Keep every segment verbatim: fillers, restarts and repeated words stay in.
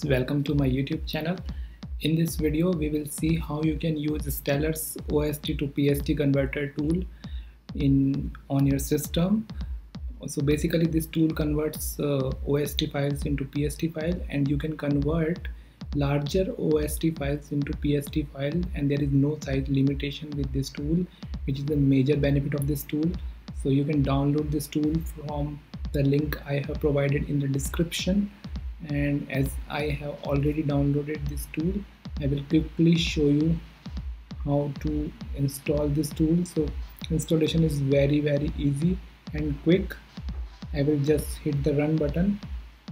welcome to my YouTube channel. In this video we will see how you can use Stellar's O S T to P S T converter tool in on your system. So basically this tool converts uh, O S T files into P S T file, and you can convert larger O S T files into P S T file, and there is no size limitation with this tool, which is the major benefit of this tool. So you can download this tool from the link I have provided in the description. And as I have already downloaded this tool, I will quickly show you how to install this tool. So installation is very very easy and quick. I will just hit the run button,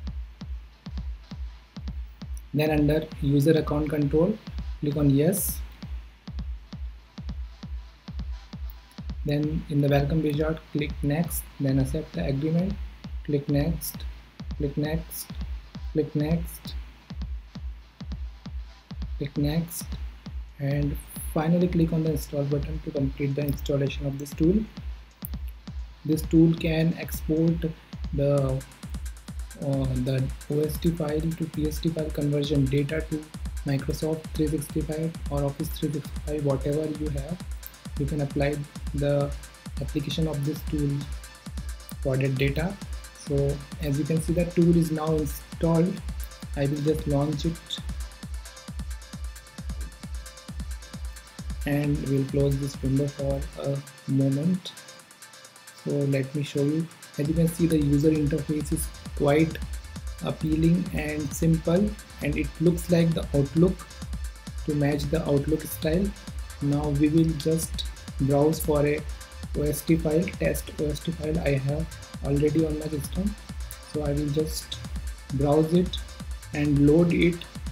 then under user account control click on yes, then in the welcome wizard click next, then accept the agreement, click next, click next, click next, click next, and finally click on the install button to complete the installation of this tool. This tool can export the uh, the O S T file to P S T file conversion data to Microsoft three sixty-five or Office three sixty-five, whatever you have. You can apply the application of this tool for that data. So as you can see, the tool is now installed. I will just launch it and we'll close this window for a moment. So let me show you. As you can see, the user interface is quite appealing and simple, and it looks like the Outlook to match the Outlook style. Now we will just browse for a O S T file, test O S T file I have already on my system. So I will just browse it and load it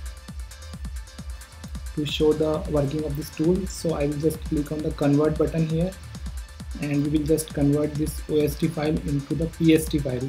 to show the working of this tool. So I will just click on the convert button here, and we will just convert this O S T file into the P S T file.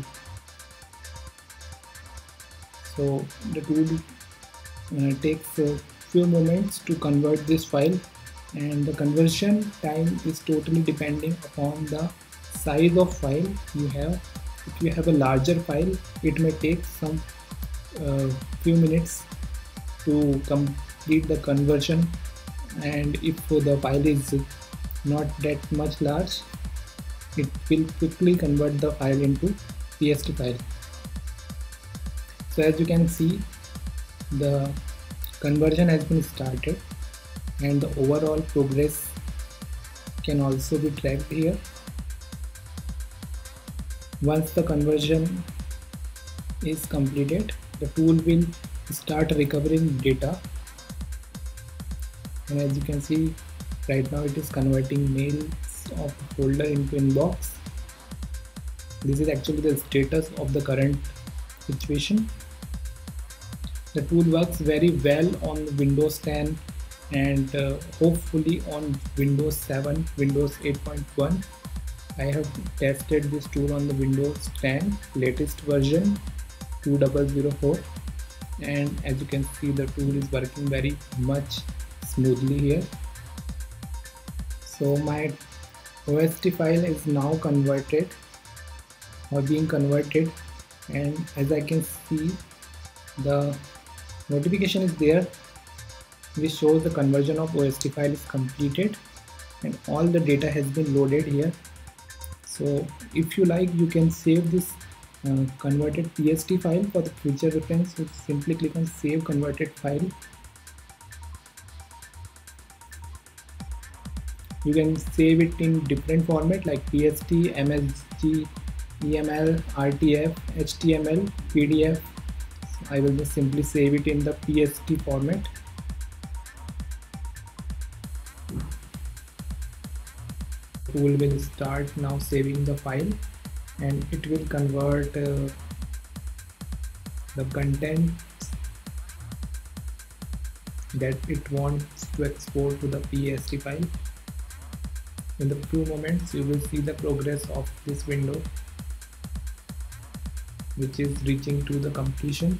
So the tool uh, takes a few moments to convert this file, and the conversion time is totally depending upon the size of file you have. If you have a larger file, it may take some uh, few minutes to complete the conversion, and if the file is not that much large, it will quickly convert the file into P S T file. So as you can see, the conversion has been started, and the overall progress can also be tracked here. Once the conversion is completed, the tool will start recovering data, and as you can see, right now it is converting mails of the folder into inbox. This is actually the status of the current situation. The tool works very well on Windows ten and uh, hopefully on Windows seven, Windows eight point one. I have tested this tool on the Windows ten latest version two thousand four, and as you can see, the tool is working very much smoothly here. So my O S T file is now converted or being converted, and as I can see, the notification is there which shows the conversion of O S T file is completed and all the data has been loaded here. So if you like, you can save this uh, converted P S T file for the future reference. So simply click on save converted file. You can save it in different format like P S T, M S G, E M L, R T F, H T M L, P D F. So I will just simply save it in the P S T format. The tool will start now saving the file, and it will convert uh, the content that it wants to export to the P S T file. In the few moments you will see the progress of this window, which is reaching to the completion.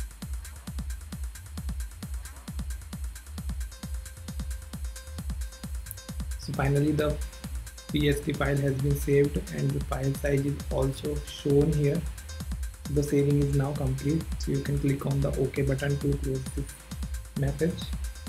So finally the P S T file has been saved, and the file size is also shown here. The saving is now complete, so you can click on the OK button to close this message.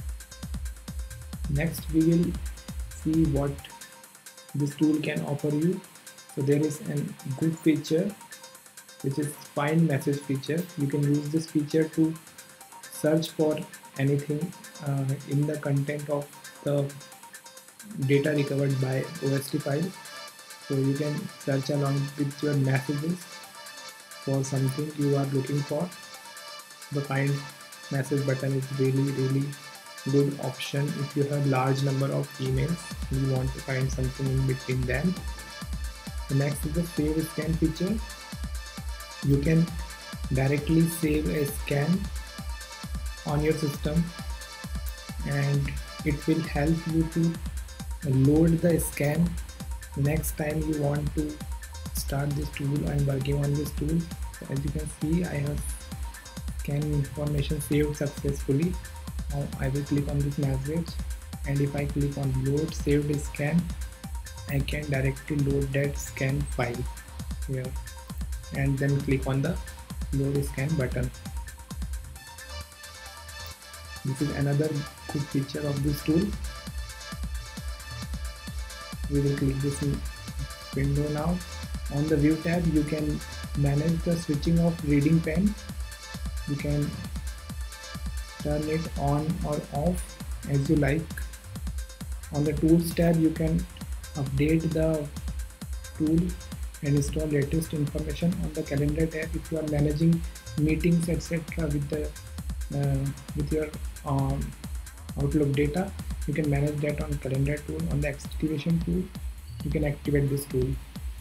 Next we will see what this tool can offer you. So there is a good feature which is find message feature. You can use this feature to search for anything uh, in the content of the data recovered by O S T file. So you can search along with your messages for something you are looking for. The find message button is really really good option if you have large number of emails and you want to find something in between them. The next is the save scan feature. You can directly save a scan on your system and it will help you to load the scan next time you want to start this tool and working on this tool. So as you can see, I have scan information saved successfully. Now I will click on this message, and if I click on load saved scan, I can directly load that scan file here and then click on the load scan button. This is another good feature of this tool. We will click this window now. On the view tab, you can manage the switching of reading pen. You can turn it on or off as you like. On the tools tab, you can update the tool and install latest information. On the calendar tab, if you are managing meetings etc with the uh, with your um, Outlook data, you can manage that on calendar tool. On the activation tool, you can activate this tool.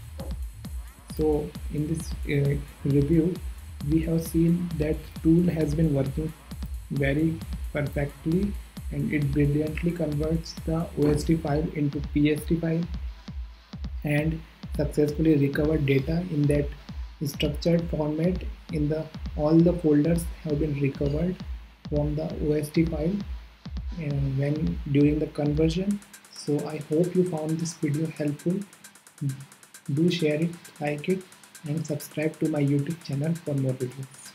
So in this uh, review, we have seen that tool has been working very perfectly and it brilliantly converts the O S T file into P S T file and successfully recovered data in that structured format. In the all the folders have been recovered from the O S T file uh, when during the conversion. So I hope you found this video helpful. Do share it, like it, and subscribe to my YouTube channel for more videos.